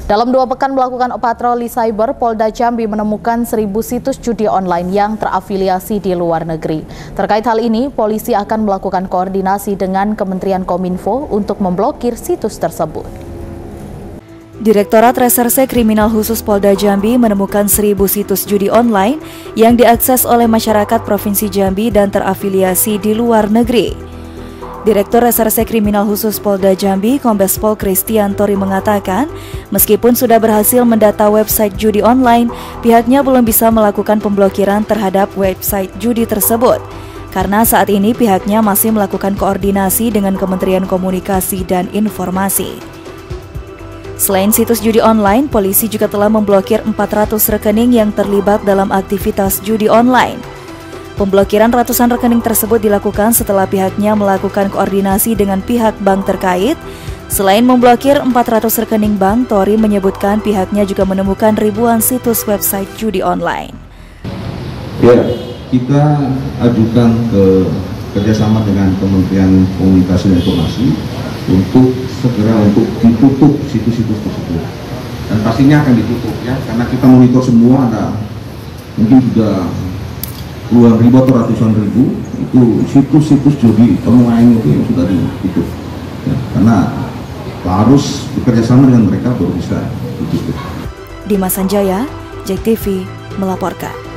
Dalam 2 pekan melakukan patroli cyber, Polda Jambi menemukan 1.000 situs judi online yang terafiliasi di luar negeri. Terkait hal ini, polisi akan melakukan koordinasi dengan Kementerian Kominfo untuk memblokir situs tersebut. Direktorat Reserse Kriminal Khusus Polda Jambi menemukan 1.000 situs judi online yang diakses oleh masyarakat Provinsi Jambi dan terafiliasi di luar negeri. Direktur Reserse Kriminal Khusus Polda Jambi, Kombes Pol Christian Tori mengatakan, meskipun sudah berhasil mendata website judi online, pihaknya belum bisa melakukan pemblokiran terhadap website judi tersebut. Karena saat ini pihaknya masih melakukan koordinasi dengan Kementerian Komunikasi dan Informasi. Selain situs judi online, polisi juga telah memblokir 400 rekening yang terlibat dalam aktivitas judi online. Pemblokiran ratusan rekening tersebut dilakukan setelah pihaknya melakukan koordinasi dengan pihak bank terkait. Selain memblokir 400 rekening bank, Tori menyebutkan pihaknya juga menemukan ribuan situs website judi online. Ya, kita ajukan ke kerjasama dengan Kementerian Komunikasi dan Informasi untuk segera ditutup situs-situs tersebut. Dan pastinya akan ditutup ya, karena kita monitor semua, ada mungkin juga puluhan ribu atau ratusan ribu itu situs-situs judi online itu yang sudah ditutup ya, karena harus bekerjasama dengan mereka baru bisa ditutup. Dimas Sanjaya, JEK TV melaporkan.